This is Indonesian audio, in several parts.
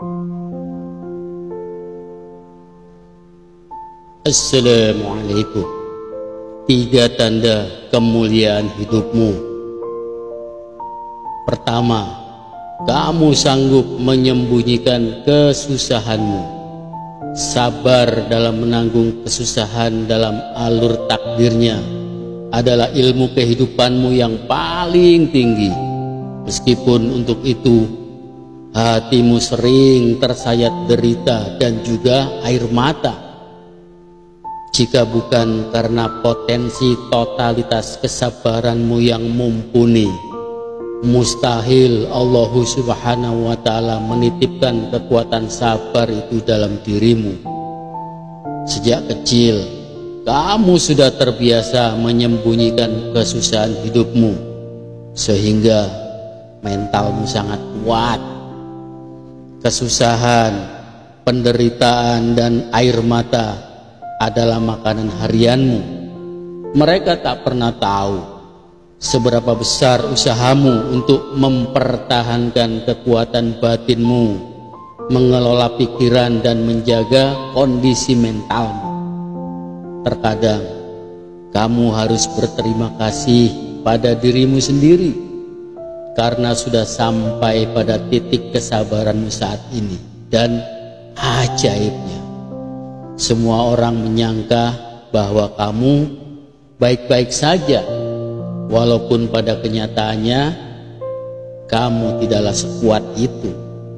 Assalamualaikum. 3 tanda kemuliaan hidupmu. Pertama, kamu sanggup menyembunyikan kesusahanmu. Sabar dalam menanggung kesusahan dalam alur takdirnya adalah ilmu kehidupanmu yang paling tinggi. Meskipun untuk itu hatimu sering tersayat derita dan juga air mata. Jika bukan karena potensi totalitas kesabaranmu yang mumpuni, mustahil Allah Subhanahu wa ta'ala menitipkan kekuatan sabar itu dalam dirimu. Sejak kecil, kamu sudah terbiasa menyembunyikan kesusahan hidupmu, sehingga mentalmu sangat kuat. Kesusahan, penderitaan, dan air mata adalah makanan harianmu. Mereka tak pernah tahu seberapa besar usahamu untuk mempertahankan kekuatan batinmu, mengelola pikiran dan menjaga kondisi mentalmu. Terkadang kamu harus berterima kasih pada dirimu sendiri karena sudah sampai pada titik kesabaranmu saat ini. Dan ajaibnya, semua orang menyangka bahwa kamu baik-baik saja, walaupun pada kenyataannya kamu tidaklah sekuat itu.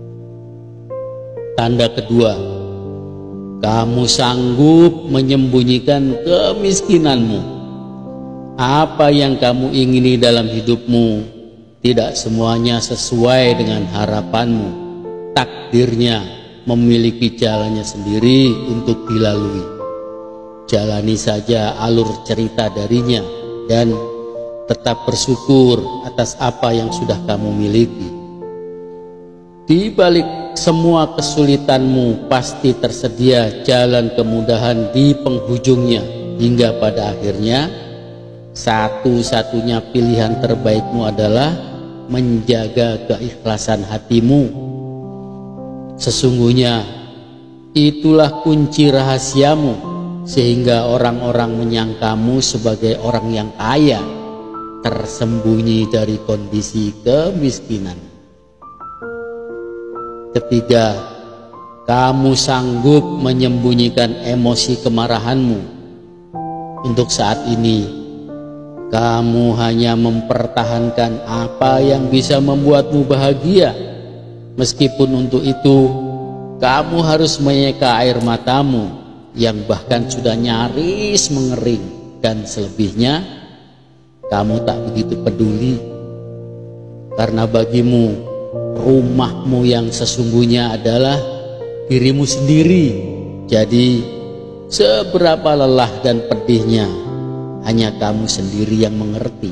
Tanda kedua, kamu sanggup menyembunyikan kemiskinanmu. Apa yang kamu ingini dalam hidupmu tidak semuanya sesuai dengan harapanmu. Takdirnya memiliki jalannya sendiri untuk dilalui. Jalani saja alur cerita darinya dan tetap bersyukur atas apa yang sudah kamu miliki. Di balik semua kesulitanmu pasti tersedia jalan kemudahan di penghujungnya, hingga pada akhirnya satu-satunya pilihan terbaikmu adalah menjaga keikhlasan hatimu. Sesungguhnya itulah kunci rahasiamu, sehingga orang-orang menyangkamu sebagai orang yang kaya, tersembunyi dari kondisi kemiskinan. Ketiga, kamu sanggup menyembunyikan emosi kemarahanmu. Untuk saat ini, kamu hanya mempertahankan apa yang bisa membuatmu bahagia. Meskipun untuk itu kamu harus menyeka air matamu yang bahkan sudah nyaris mengering, dan selebihnya kamu tak begitu peduli, karena bagimu rumahmu yang sesungguhnya adalah dirimu sendiri. Jadi seberapa lelah dan pedihnya hanya kamu sendiri yang mengerti.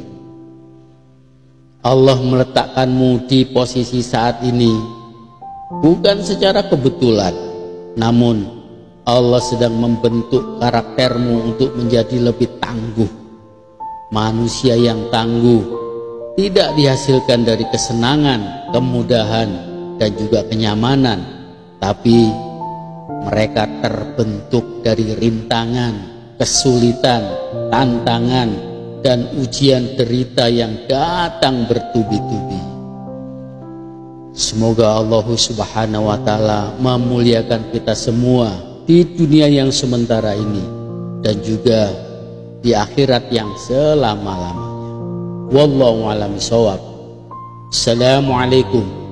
Allah meletakkanmu di posisi saat ini bukan secara kebetulan, namun Allah sedang membentuk karaktermu untuk menjadi lebih tangguh. Manusia yang tangguh tidak dihasilkan dari kesenangan, kemudahan, dan juga kenyamanan, tapi mereka terbentuk dari rintangan, kesulitan, tantangan, dan ujian derita yang datang bertubi-tubi. Semoga Allah Subhanahu wa ta'ala memuliakan kita semua di dunia yang sementara ini dan juga di akhirat yang selama-lamanya. Wallahu a'lam bishawab. Assalamualaikum